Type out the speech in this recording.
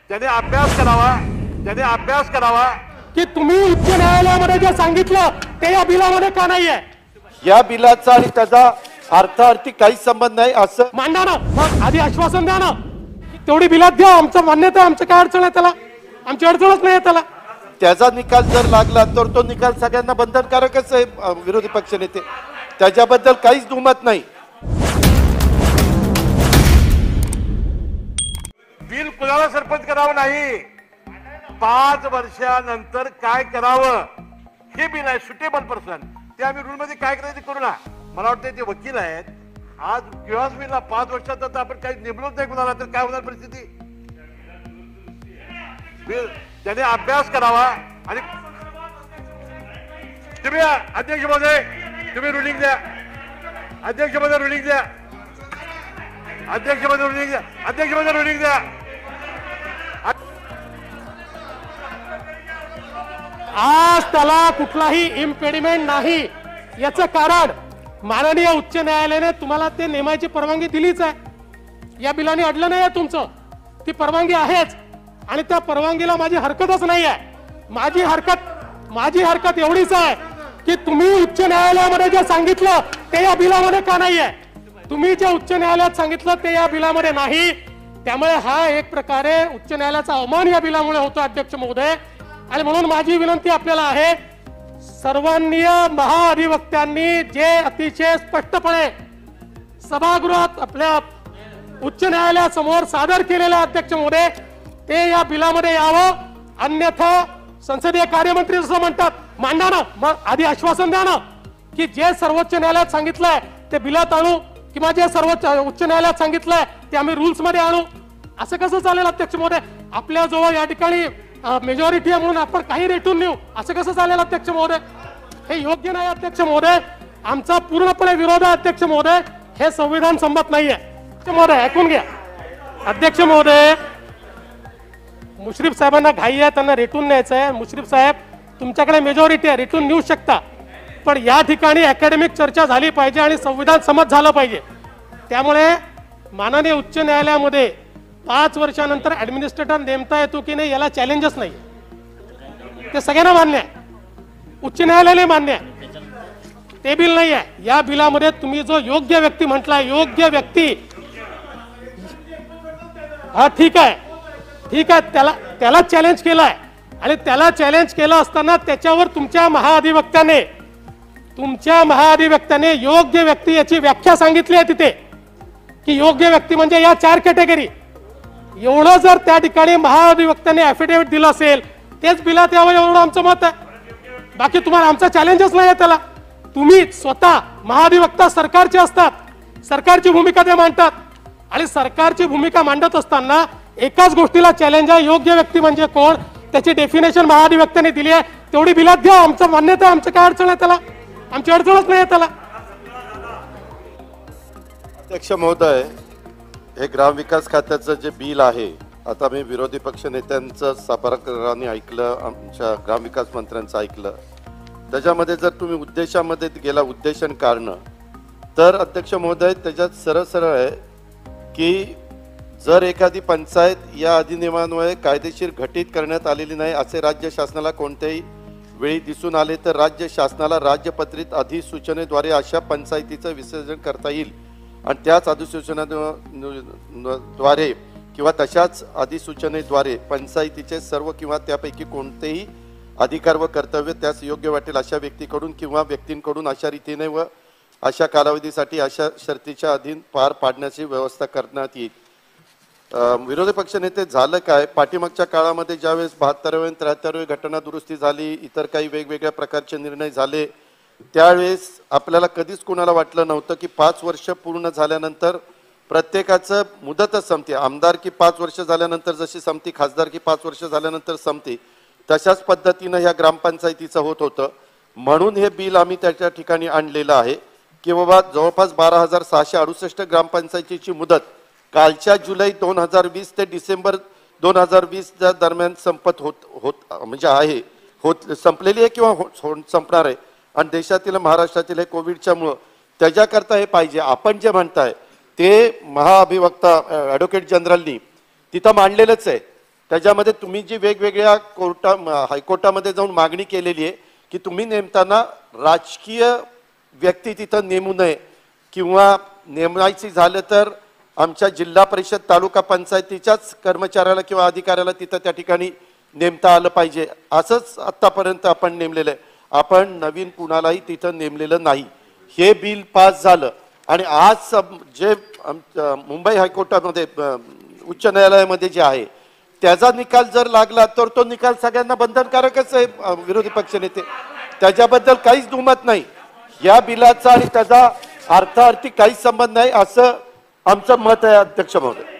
त्याने अभ्यास करावा, त्याने अभ्यास करावा की तुम्ही उच्च न्यायालयामध्ये जे सांगितलं ते या बिलामध्ये का नाहीये? या बिलाचा आणि त्याचा अर्थार्थी काहीच संबंध नाही असं मांडा ना, मग आधी आश्वासन द्या ना, तेवढी बिलात द्या. आमचं मान्यता, आमचं काय अडचण आहे त्याला? आमची अडचणच नाही त्याला. त्याचा निकाल जर लागला तर तो निकाल सगळ्यांना बंधनकारकच आहे. विरोधी पक्षनेते त्याच्याबद्दल काहीच दुमत नाही. बिल कुणाला सरपंच करावं नाही, 5 वर्षानंतर काय करावं हे बिल आहे. सुटेबल पर्सन ते आम्ही रूल मध्ये काय करायचं करू ना. मला वाटतं ते वकील आहेत आज किंवाच बिलला 5 वर्षात तर आपण काही नेमलोच नाही कुणाला, तर काय होणार परिस्थिती? बिल त्याने अभ्यास करावा. आणि तुम्ही अध्यक्ष महोदय, तुम्ही रुलिंग द्या. अध्यक्ष महोदय रुलिंग द्या. अध्यक्ष महोदय रुलिंग द्या. अध्यक्ष महोदय रुलिंग द्या. आज त्याला कुठलाही इम्पेडिमेंट नाही. याचं कारण माननीय उच्च न्यायालयाने तुम्हाला ते नेमायची परवानगी दिलीच आहे. या बिलाने अडलं नाही आहे तुमचं, ती परवानगी आहेच. आणि त्या परवानगीला माझी हरकतच नाही आहे. माझी हरकत एवढीच आहे की तुम्ही उच्च न्यायालयामध्ये जे सांगितलं ते या बिलामध्ये का नाही आहे? तुम्ही जे उच्च न्यायालयात सांगितलं ते या बिलामध्ये नाही. त्यामुळे हा एक प्रकारे उच्च न्यायालयाचा अवमान या बिलामुळे होतो अध्यक्ष महोदय. आणि म्हणून माझी विनंती आपल्याला आहे, सर्वमान्य महाअधिवक्त्यांनी जे अतिशय स्पष्टपणे सभागृहात आपल्या उच्च न्यायालयासमोर सादर केलेलं अध्यक्ष महोदय ते या बिलामध्ये यावं. अन्यथा संसदीय कार्यमंत्री जसं म्हणतात, मांडा ना, मग आधी आश्वासन द्या ना की जे सर्वोच्च न्यायालयात सांगितलंय ते बिलात आणू, किंवा जे सर्वोच्च उच्च न्यायालयात सांगितलंय ते आम्ही रूल्स मध्ये आणू. असं कसं चालेल अध्यक्ष महोदय? आपल्या जवळ या ठिकाणी मेजॉरिटी आहे म्हणून आपण काही रेटून नेऊ, असं कसं चालेल अध्यक्ष महोदय? हे योग्य नाही अध्यक्ष महोदय. आमचा पूर्णपणे विरोध आहे अध्यक्ष महोदय. हे संविधान संमत नाहीये. अध्यक्ष महोदय ऐकून घ्या. अध्यक्ष महोदय, मुश्रीफ साहेबांना घाई आहे, त्यांना रेटून न्यायचं आहे. मुश्रीफ साहेब, तुमच्याकडे मेजॉरिटी आहे, रेटून नेऊ शकता. पण या ठिकाणी अकॅडमिक चर्चा झाली पाहिजे आणि संविधान संमत झालं पाहिजे. त्यामुळे माननीय उच्च न्यायालयामध्ये 5 वर्षानंतर ऍडमिनिस्ट्रेटर नेमता येतो की नाही याला चॅलेंजच नाही. ते सगळ्यांना मान्य आहे, उच्च न्यायालयाने मान्य आहे. ते बिल नाही आहे. या बिलामध्ये तुम्ही जो योग्य व्यक्ती म्हटलाय, योग्य व्यक्ती, हा ठीक आहे, त्याला चॅलेंज केलाय. आणि त्याला चॅलेंज केलं असताना त्याच्यावर तुमच्या महाअधिवक्त्याने योग्य व्यक्ती याची व्याख्या सांगितली आहे तिथे, की योग्य व्यक्ती म्हणजे या 4 कॅटेगरी. एवढं जर त्या ठिकाणी महाअधिवक्त्याने ऍफिडेव्हिट दिलं असेल तेच बिलात यावं, एवढं आमचं मत आहे. बाकी तुम्हाला आमचा चॅलेंजच नाही आहे त्याला. तुम्ही स्वतः महाअधिवक्ता सरकारचे असतात, सरकारची भूमिका ते मांडतात. आणि सरकारची भूमिका मांडत असताना एकाच गोष्टीला चॅलेंज आहे, योग्य व्यक्ती म्हणजे कोण, त्याची डेफिनेशन महाअधिवक्त्याने दिली आहे, तेवढी बिलात घ्या. आमचं मान्यता आहे, आमचं काय अडचण आहे त्याला? आमची अडचणच नाही आहे त्याला. अध्यक्ष महोदय, हे ग्रामविकास खात्याचं जे बिल आहे, आता मी विरोधी पक्ष नेत्यांचं सभागृहाने ऐकलं, आमच्या ग्रामविकास मंत्र्यांचं ऐकलं. त्याच्यामध्ये जर तुम्ही उद्देशामध्ये गेला, उद्देशन कारण, तर अध्यक्ष महोदय त्याच्यात सरळ आहे की जर एखादी पंचायत या अधिनियमान्वये कायदेशीर घटित करण्यात आलेली नाही असे राज्य शासनाला कोणत्याही वेळी दिसून आले तर राज्य शासनाला राज्यपत्रित अधिसूचनेद्वारे अशा पंचायतीचं विसर्जन करता येईल. आणि त्याच अधिसूचनेद्वारे किंवा तशाच अधिसूचनेद्वारे पंचायतीचे सर्व किंवा त्यापैकी कोणतेही अधिकार व कर्तव्य त्यास योग्य वाटेल अशा व्यक्तीकडून किंवा व्यक्तींकडून अशा रीतीने व अशा कालावधीसाठी अशा शर्तीच्या अधीन पार पाडण्याची व्यवस्था करण्यात येईल. विरोधी पक्षनेते, झालं काय, पाठीमागच्या काळामध्ये ज्यावेळेस 72वी आणि 73वी घटना दुरुस्ती झाली, इतर काही वेगवेगळ्या प्रकारचे निर्णय झाले, त्यावेळेस आपल्याला कधीच कोणाला वाटलं नव्हतं की 5 वर्ष पूर्ण झाल्यानंतर प्रत्येकाचं मुदतच संपते. आमदारकी 5 वर्ष झाल्यानंतर जशी संपती, खासदारकी 5 वर्ष झाल्यानंतर संपते, तशाच पद्धतीनं ह्या ग्रामपंचायतीचं होत होतं. म्हणून हे बिल आम्ही त्याच्या ठिकाणी आणलेलं आहे की बाबा जवळपास 12,668 ग्रामपंचायतीची मुदत कालच्या जुलै 2020 ते डिसेंबर 2020 दरम्यान संपत संपलेली आहे किंवा संपणार आहे. आणि देशातील महाराष्ट्रातील हे कोविडच्यामुळं त्याच्याकरता हे पाहिजे. आपण जे म्हणताय ते महाअभिवक्ता ॲडव्होकेट जनरलनी तिथं मांडलेलंच आहे त्याच्यामध्ये तुम्ही जी वेगवेगळ्या हायकोर्टामध्ये जाऊन मागणी केलेली आहे की तुम्ही नेमताना राजकीय व्यक्ती तिथं नेमू नये किंवा नेमायची झालं तर आमच्या जिल्हा परिषद तालुका पंचायतीच्याच कर्मचाऱ्याला किंवा अधिकाऱ्याला तिथं त्या ठिकाणी नेमता आलं पाहिजे, असंच आतापर्यंत आपण नेमलेलं आहे. आपण नवीन कुणालाही तिथं नेमलेलं नाही. हे बिल पास झालं आणि आज जे मुंबई हायकोर्टामध्ये उच्च न्यायालयामध्ये जे आहे त्याचा निकाल जर लागला तर तो निकाल सगळ्यांना बंधनकारकच आहे. विरोधी पक्षनेते त्याच्याबद्दल काहीच दुमत नाही. या बिलाचा आणि त्याचा अर्थार्थी काहीच संबंध नाही असं आमचं मत आहे अध्यक्ष महोदय.